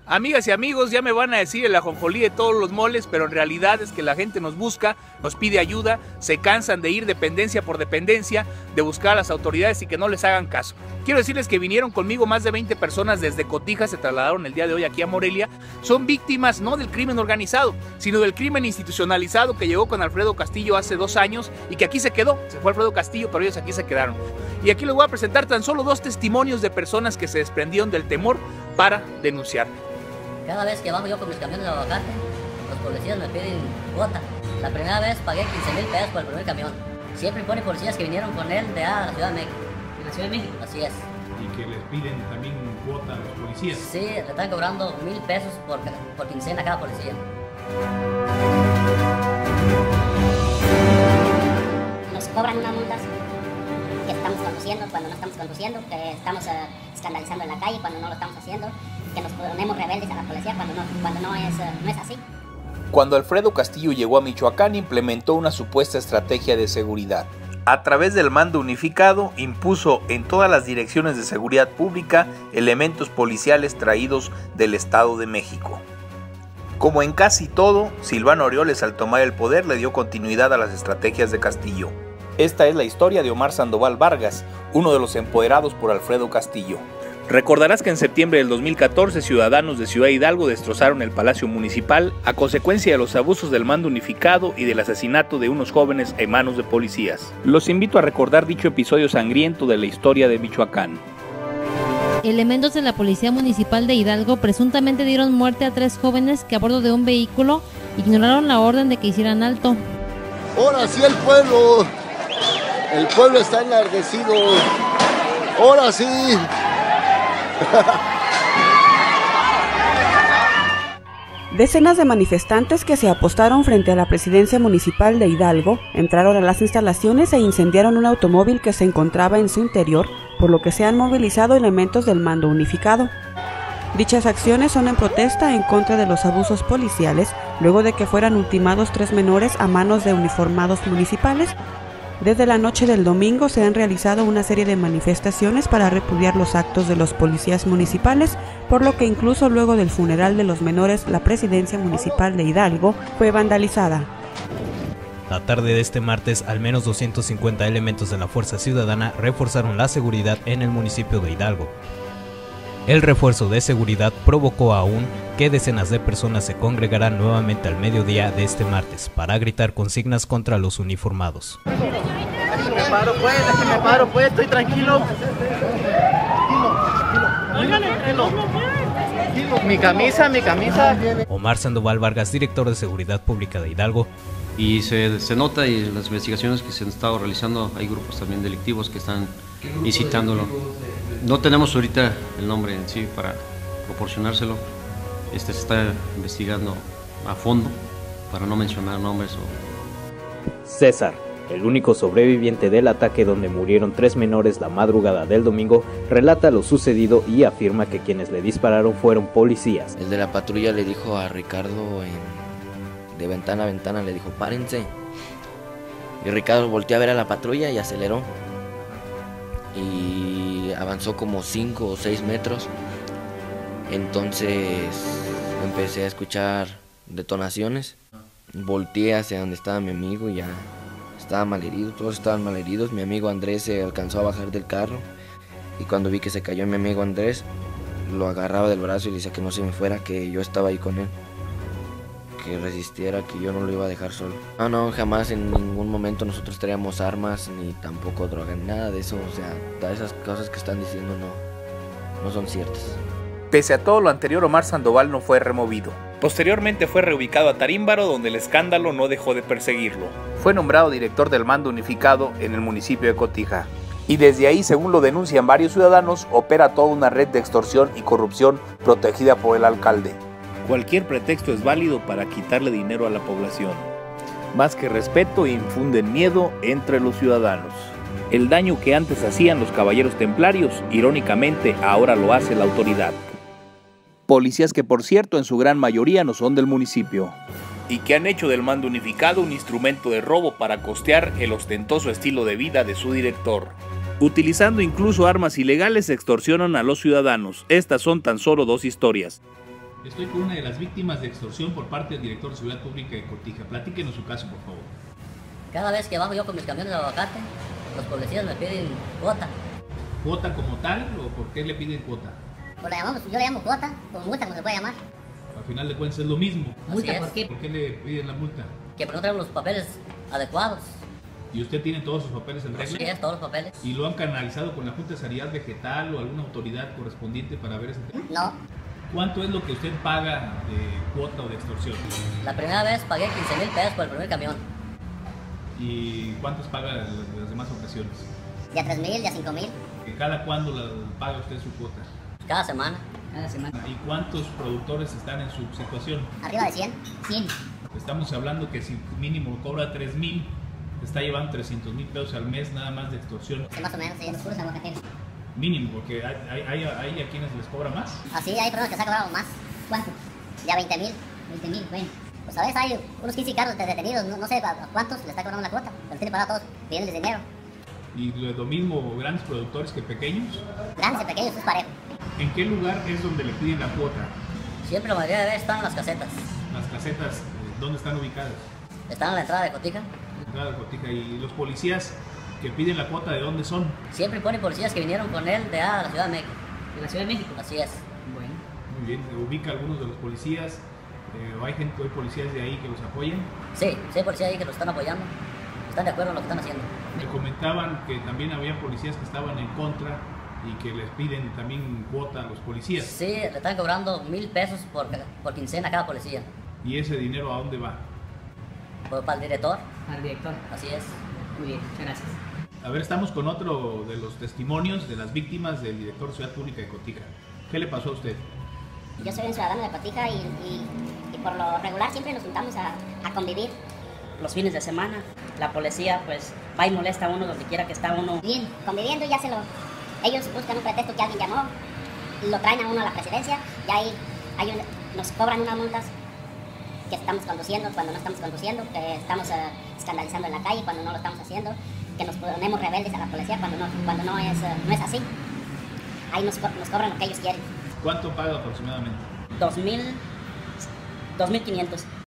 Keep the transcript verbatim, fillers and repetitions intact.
Amigas y amigos, ya me van a decir el ajonjolí de todos los moles, pero en realidad es que la gente nos busca, nos pide ayuda, se cansan de ir dependencia por dependencia, de buscar a las autoridades y que no les hagan caso. Quiero decirles que vinieron conmigo más de veinte personas desde Cotija, se trasladaron el día de hoy aquí a Morelia. Son víctimas no del crimen organizado, sino del crimen institucionalizado que llegó con Alfredo Castillo hace dos años y que aquí se quedó. Se fue Alfredo Castillo, pero ellos aquí se quedaron. Y aquí les voy a presentar tan solo dos testimonios de personas que se desprendieron del temor para denunciar. Cada vez que bajo yo con mis camiones de aguacate, los policías me piden cuota. La primera vez pagué quince mil pesos por el primer camión. Siempre pone policías que vinieron con él de a la Ciudad de México. ¿En la Ciudad de México? Así es. ¿Y que les piden también cuota a los policías? Sí, le están cobrando mil pesos por, por quincena a cada policía. Nos cobran unas multas que estamos conduciendo cuando no estamos conduciendo, que estamos uh, escandalizando en la calle cuando no lo estamos haciendo, que nos ponemos rebeldes a la policía cuando no, cuando no, es, uh, no es así. Cuando Alfredo Castillo llegó a Michoacán, implementó una supuesta estrategia de seguridad. A través del mando unificado, impuso en todas las direcciones de seguridad pública elementos policiales traídos del Estado de México. Como en casi todo, Silvano Aureoles al tomar el poder le dio continuidad a las estrategias de Castillo. Esta es la historia de Omar Sandoval Vargas, uno de los empoderados por Alfredo Castillo. Recordarás que en septiembre del dos mil catorce ciudadanos de Ciudad Hidalgo destrozaron el Palacio Municipal a consecuencia de los abusos del mando unificado y del asesinato de unos jóvenes en manos de policías. Los invito a recordar dicho episodio sangriento de la historia de Michoacán. Elementos de la Policía Municipal de Hidalgo presuntamente dieron muerte a tres jóvenes que a bordo de un vehículo ignoraron la orden de que hicieran alto. Ahora sí el pueblo, el pueblo está enardecido, ahora sí. Decenas de manifestantes que se apostaron frente a la presidencia municipal de Hidalgo entraron a las instalaciones e incendiaron un automóvil que se encontraba en su interior, por lo que se han movilizado elementos del mando unificado. Dichas acciones son en protesta en contra de los abusos policiales, luego de que fueran ultimados tres menores a manos de uniformados municipales. Desde la noche del domingo se han realizado una serie de manifestaciones para repudiar los actos de los policías municipales, por lo que incluso luego del funeral de los menores, la presidencia municipal de Hidalgo fue vandalizada. La tarde de este martes, al menos doscientos cincuenta elementos de la Fuerza Ciudadana reforzaron la seguridad en el municipio de Hidalgo. El refuerzo de seguridad provocó aún que decenas de personas se congregaran nuevamente al mediodía de este martes para gritar consignas contra los uniformados. Déjame paro pues, déjame paro pues, estoy tranquilo. Tranquilo. Mi camisa, mi camisa. Omar Sandoval Vargas, director de Seguridad Pública de Hidalgo. Y se, se nota y las investigaciones que se han estado realizando, hay grupos también delictivos que están incitándolo. No tenemos ahorita el nombre en sí para proporcionárselo. Este se está investigando a fondo para no mencionar nombres. O... César, el único sobreviviente del ataque donde murieron tres menores la madrugada del domingo, relata lo sucedido y afirma que quienes le dispararon fueron policías. El de la patrulla le dijo a Ricardo en, de ventana a ventana, le dijo párense. Y Ricardo volteó a ver a la patrulla y aceleró. Y avanzó como cinco o seis metros. Entonces empecé a escuchar detonaciones. Volteé hacia donde estaba mi amigo y ya estaba malherido, todos estaban malheridos. Mi amigo Andrés se alcanzó a bajar del carro y cuando vi que se cayó mi amigo Andrés, lo agarraba del brazo y le decía que no se me fuera, que yo estaba ahí con él, que resistiera, que yo no lo iba a dejar solo. No, no, jamás en ningún momento nosotros teníamos armas, ni tampoco droga, ni nada de eso. O sea, todas esas cosas que están diciendo no, no son ciertas. Pese a todo lo anterior, Omar Sandoval no fue removido. Posteriormente fue reubicado a Tarímbaro, donde el escándalo no dejó de perseguirlo. Fue nombrado director del mando unificado en el municipio de Cotija. Y desde ahí, según lo denuncian varios ciudadanos, opera toda una red de extorsión y corrupción protegida por el alcalde. Cualquier pretexto es válido para quitarle dinero a la población. Más que respeto, infunden miedo entre los ciudadanos. El daño que antes hacían los caballeros templarios, irónicamente, ahora lo hace la autoridad. Policías que, por cierto, en su gran mayoría no son del municipio. Y que han hecho del mando unificado un instrumento de robo para costear el ostentoso estilo de vida de su director. Utilizando incluso armas ilegales, extorsionan a los ciudadanos. Estas son tan solo dos historias. Estoy con una de las víctimas de extorsión por parte del director de Seguridad Pública de Cotija. Platíquenos su caso, por favor. Cada vez que bajo yo con mis camiones de aguacate, los policías me piden cuota. ¿Cuota como tal o por qué le piden cuota? Pues la llamamos, yo le llamo cuota, como multa, como se puede llamar. Al final de cuentas es lo mismo. ¿Multa por qué? ¿Por qué le piden la multa? Que no traemos los papeles adecuados. ¿Y usted tiene todos sus papeles en regla? Sí, es, todos los papeles. ¿Y lo han canalizado con la Junta de Sanidad Vegetal o alguna autoridad correspondiente para ver ese tema? No. ¿Cuánto es lo que usted paga de cuota o de extorsión? La primera vez pagué quince mil pesos por el primer camión. ¿Y cuántos paga en las demás ocasiones? Ya tres mil, ya cinco mil. ¿Cada cuándo la paga usted su cuota? Cada semana. Cada semana. ¿Y cuántos productores están en su situación? Arriba de cien. cien. Estamos hablando que si mínimo cobra tres mil, está llevando trescientos mil pesos al mes nada más de extorsión. Sí, más o menos, sí, los puros aguacateros. Mínimo, porque hay, hay, hay, hay a quienes les cobra más. Ah, sí, hay personas que se han cobrado más. ¿Cuánto? Ya veinte mil. veinte mil, bueno. Pues a veces hay unos quince carros detenidos, no, no sé a cuántos le está cobrando la cuota, pero tiene para todos, pidiéndoles dinero. ¿Y lo mismo grandes productores que pequeños? Grandes y pequeños, es parejo. ¿En qué lugar es donde le piden la cuota? Siempre la mayoría de veces están en las casetas. ¿Las casetas dónde están ubicadas? Están en la entrada de Cotija. Entrada de Cotija. ¿Y los policías que piden la cuota de dónde son? Siempre ponen policías que vinieron con él de ah, la Ciudad de México. ¿De la Ciudad de México? Así es. Bueno. Muy bien, ubica a algunos de los policías. Eh, ¿O hay gente, hay policías de ahí que los apoyen? Sí, sí hay policías ahí que los están apoyando. Están de acuerdo en lo que están haciendo. Me comentaban que también había policías que estaban en contra y que les piden también cuota a los policías. Sí, le están cobrando mil pesos por, por quincena a cada policía. ¿Y ese dinero a dónde va? Pues para el director. Para el director. Así es. Muy bien, muchas gracias. A ver, estamos con otro de los testimonios de las víctimas del director de Ciudad Pública de Cotija. ¿Qué le pasó a usted? Yo soy un ciudadano de Cotija y, y, y por lo regular siempre nos juntamos a, a convivir. Los fines de semana, la policía pues va y molesta a uno donde quiera que está uno. Bien, conviviendo ya se lo... Ellos buscan un pretexto que alguien llamó, lo traen a uno a la presidencia y ahí hay un, nos cobran unas multas que estamos conduciendo cuando no estamos conduciendo, que estamos uh, escandalizando en la calle cuando no lo estamos haciendo, que nos ponemos rebeldes a la policía cuando no, cuando no, es, uh, no es así. Ahí nos, nos cobran lo que ellos quieren. ¿Cuánto paga aproximadamente? Dos mil, dos mil quinientos.